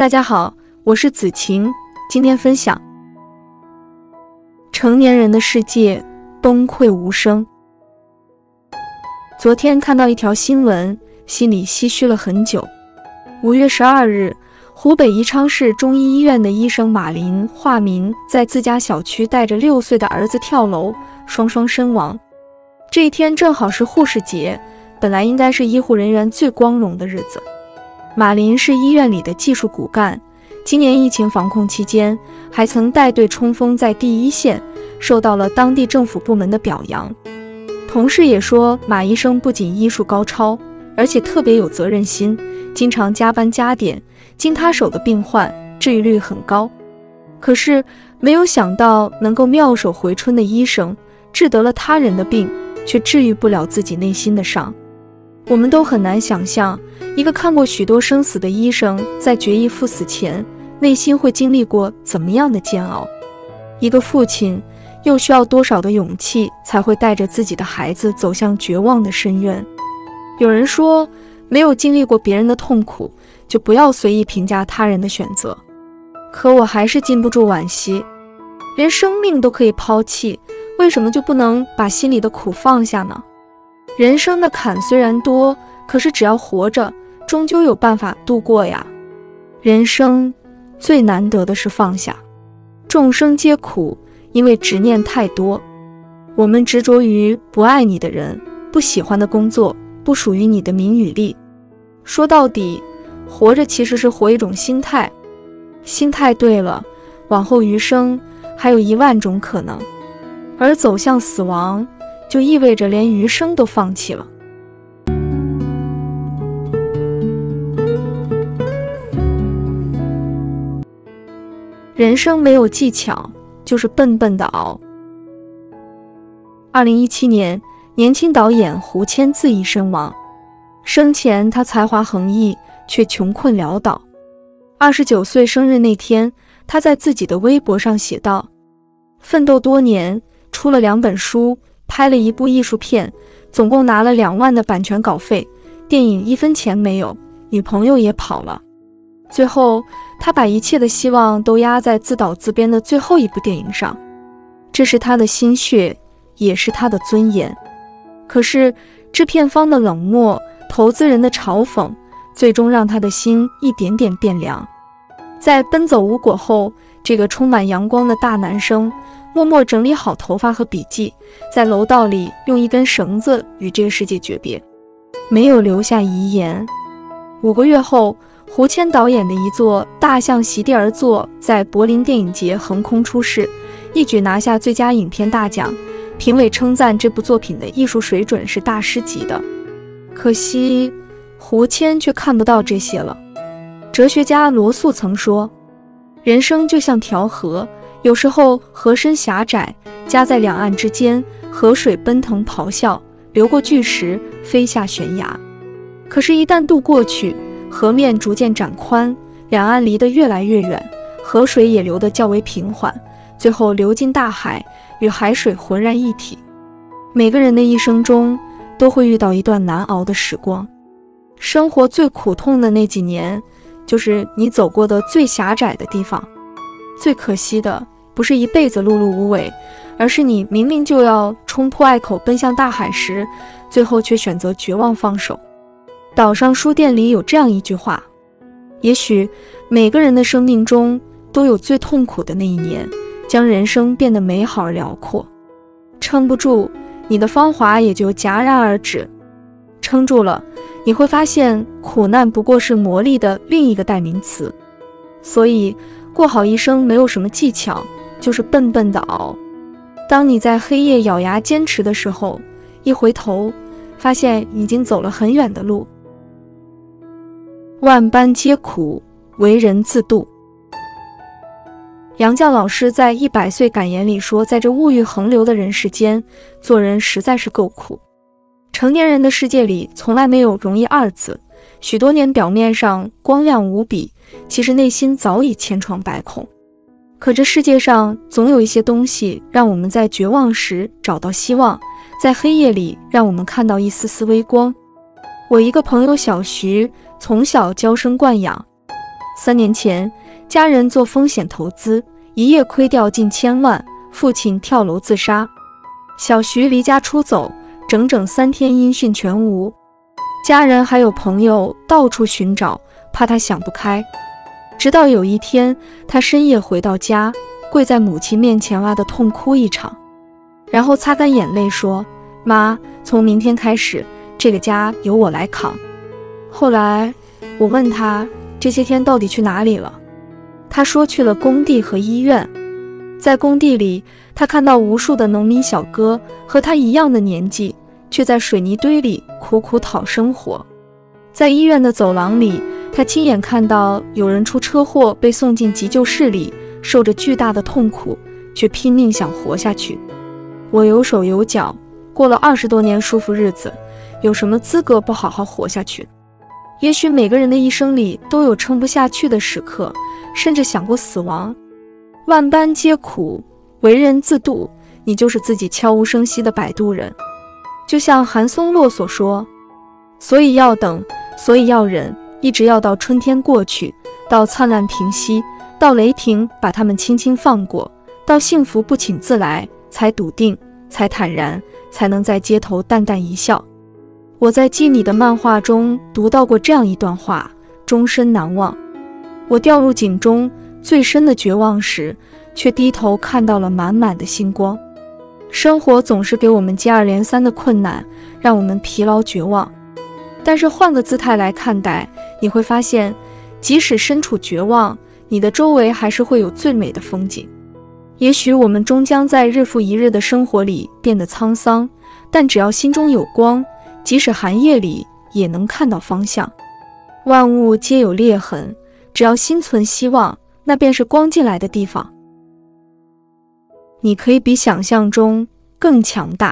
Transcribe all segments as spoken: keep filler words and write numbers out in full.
大家好，我是子晴，今天分享成年人的世界崩溃无声。昨天看到一条新闻，心里唏嘘了很久。五月十二日，湖北宜昌市中医医院的医生马林（化名）在自家小区带着六岁的儿子跳楼，双双身亡。这一天正好是护士节，本来应该是医护人员最光荣的日子。马林是医院里的技术骨干，今年疫情防控期间，还曾带队冲锋在第一线，受到了当地政府部门的表扬。同事也说，马医生不仅医术高超，而且特别有责任心，经常加班加点，经他手的病患治愈率很高。可是没有想到，能够妙手回春的医生，治得了他人的病，却治愈不了自己内心的伤。我们都很难想象，一个看过许多生死的医生，在决意赴死前，内心会经历过怎么样的煎熬。一个父亲又需要多少的勇气，才会带着自己的孩子走向绝望的深渊。有人说，没有经历过别人的痛苦，就不要随意评价他人的选择。可我还是禁不住惋惜，连生命都可以抛弃，为什么就不能把心里的苦放下呢？人生的坎虽然多，可是只要活着，终究有办法度过呀。人生最难得的是放下。众生皆苦，因为执念太多。我们执着于不爱你的人，不喜欢的工作，不属于你的名与利。说到底，活着其实是活一种心态。心态对了，往后余生还有一万种可能。而走向死亡，就意味着连余生都放弃了。人生没有技巧，就是笨笨的熬。二零一七年，年轻导演胡谦自缢身亡。生前他才华横溢，却穷困潦倒。二十九岁生日那天，他在自己的微博上写道：奋斗多年，出了两本书，拍了一部艺术片，总共拿了两万的版权稿费，电影一分钱没有，女朋友也跑了。最后，他把一切的希望都压在自导自编的最后一部电影上，这是他的心血，也是他的尊严。可是，制片方的冷漠，投资人的嘲讽，最终让他的心一点点变凉。在奔走无果后，这个充满阳光的大男生默默整理好头发和笔记，在楼道里用一根绳子与这个世界诀别，没有留下遗言。五个月后，胡谦导演的一作《大象席地而坐》在柏林电影节横空出世，一举拿下最佳影片大奖。评委称赞这部作品的艺术水准是大师级的。可惜，胡谦却看不到这些了。哲学家罗素曾说，人生就像条河，有时候河深狭窄，夹在两岸之间，河水奔腾咆哮，流过巨石，飞下悬崖。可是，一旦渡过去，河面逐渐展宽，两岸离得越来越远，河水也流得较为平缓，最后流进大海，与海水浑然一体。每个人的一生中，都会遇到一段难熬的时光。生活最苦痛的那几年，就是你走过的最狭窄的地方。最可惜的，不是一辈子碌碌无为，而是你明明就要冲破隘口奔向大海时，最后却选择绝望放手。岛上书店里有这样一句话：也许每个人的生命中都有最痛苦的那一年，将人生变得美好而辽阔。撑不住，你的芳华也就戛然而止。撑住了，你会发现苦难不过是磨砺的另一个代名词。所以过好一生没有什么技巧，就是笨笨的熬。当你在黑夜咬牙坚持的时候，一回头发现已经走了很远的路。万般皆苦，为人自渡。杨绛老师在一百岁感言里说，在这物欲横流的人世间，做人实在是够苦。成年人的世界里从来没有容易二字，许多年表面上光亮无比，其实内心早已千疮百孔。可这世界上总有一些东西让我们在绝望时找到希望，在黑夜里让我们看到一丝丝微光。我一个朋友小徐，从小娇生惯养， 三年前，家人做风险投资，一夜亏掉近千万，父亲跳楼自杀。小徐离家出走，整整三天音讯全无。家人还有朋友到处寻找，怕他想不开。直到有一天，他深夜回到家，跪在母亲面前哇的痛哭一场，然后擦干眼泪说：妈，从明天开始，这个家由我来扛。后来我问他这些天到底去哪里了，他说去了工地和医院。在工地里，他看到无数的农民小哥和他一样的年纪，却在水泥堆里苦苦讨生活。在医院的走廊里，他亲眼看到有人出车祸被送进急救室里，受着巨大的痛苦，却拼命想活下去。我有手有脚，过了二十多年舒服日子，有什么资格不好好活下去？也许每个人的一生里都有撑不下去的时刻，甚至想过死亡。万般皆苦，为人自渡，你就是自己悄无声息的摆渡人。就像韩松洛所说，所以要等，所以要忍，一直要到春天过去，到灿烂平息，到雷霆把他们轻轻放过，到幸福不请自来，才笃定，才坦然，才能在街头淡淡一笑。我在记你的漫画中读到过这样一段话，终身难忘。我掉入井中最深的绝望时，却低头看到了满满的星光。生活总是给我们接二连三的困难，让我们疲劳绝望。但是换个姿态来看待，你会发现，即使身处绝望，你的周围还是会有最美的风景。也许我们终将在日复一日的生活里变得沧桑，但只要心中有光，即使寒夜里也能看到方向。万物皆有裂痕，只要心存希望，那便是光进来的地方。你可以比想象中更强大。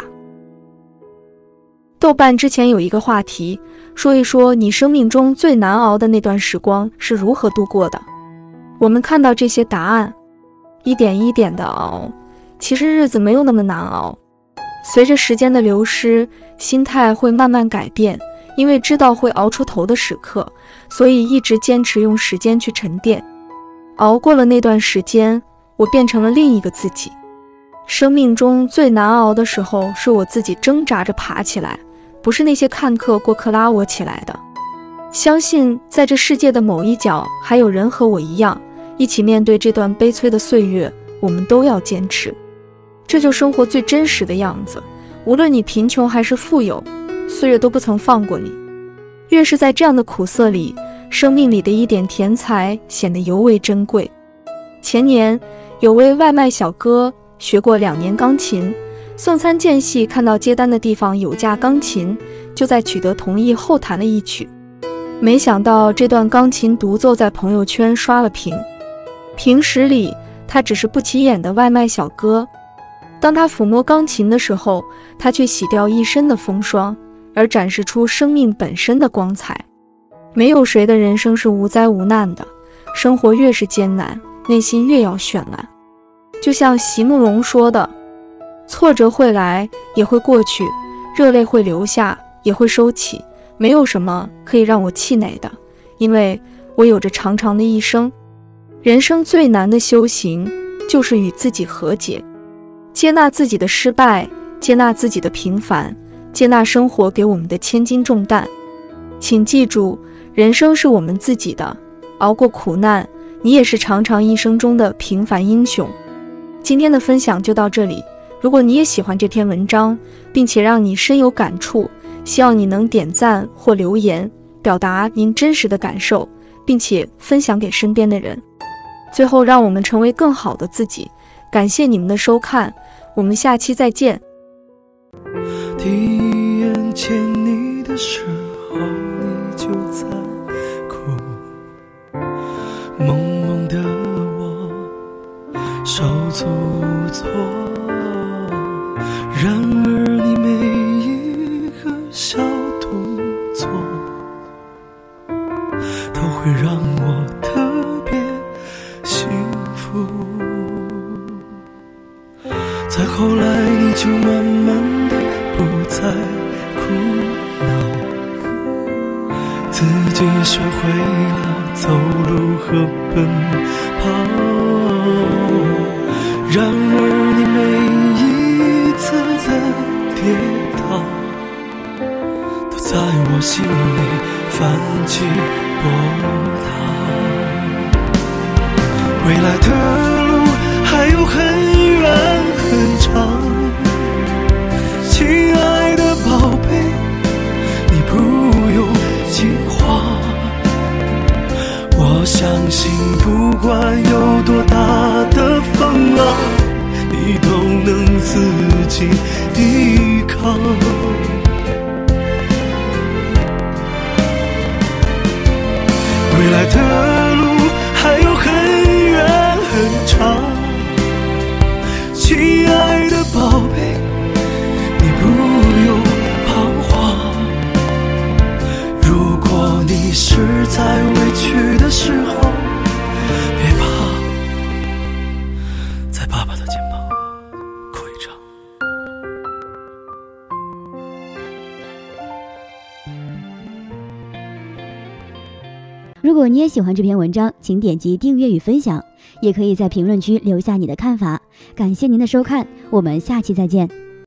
豆瓣之前有一个话题，说一说你生命中最难熬的那段时光是如何度过的。我们看到这些答案，一点一点的熬，其实日子没有那么难熬。随着时间的流失，心态会慢慢改变，因为知道会熬出头的时刻，所以一直坚持用时间去沉淀。熬过了那段时间，我变成了另一个自己。生命中最难熬的时候，是我自己挣扎着爬起来，不是那些看客过客拉我起来的。相信在这世界的某一角，还有人和我一样，一起面对这段悲催的岁月，我们都要坚持。这就生活最真实的样子，无论你贫穷还是富有，岁月都不曾放过你。越是在这样的苦涩里，生命里的一点甜才显得尤为珍贵。前年，有位外卖小哥学过两年钢琴，送餐间隙看到接单的地方有架钢琴，就在取得同意后弹了一曲。没想到这段钢琴独奏在朋友圈刷了屏。平时里他只是不起眼的外卖小哥，当他抚摸钢琴的时候，他却洗掉一身的风霜，而展示出生命本身的光彩。没有谁的人生是无灾无难的，生活越是艰难，内心越要绚烂。就像席慕容说的，挫折会来也会过去，热泪会流下也会收起，没有什么可以让我气馁的，因为我有着长长的一生。人生最难的修行，就是与自己和解，接纳自己的失败，接纳自己的平凡，接纳生活给我们的千斤重担。请记住，人生是我们自己的，熬过苦难，你也是长长一生中的平凡英雄。今天的分享就到这里，如果你也喜欢这篇文章，并且让你深有感触，希望你能点赞或留言，表达您真实的感受，并且分享给身边的人。最后，让我们成为更好的自己。感谢你们的收看，我们下期再见。 第一眼见你的时候，你就在哭，懵懵的我手足无措，然而你每一个小动作都会让我特别幸福。再后来你就慢慢的不再哭闹，自己学会了走路和奔跑。然而你每一次的跌倒，都在我心里泛起波涛。未来的路还有很远很长，亲爱的宝贝，你不用惊慌。我相信不管有多大的风浪，你都能自己抵抗。未来的路还有很远很长，亲爱的宝贝，你不用彷徨。如果你实在委屈的时候，别怕，在爸爸的肩膀哭一场。 如果你也喜欢这篇文章，请点击订阅与分享，也可以在评论区留下你的看法。感谢您的收看，我们下期再见。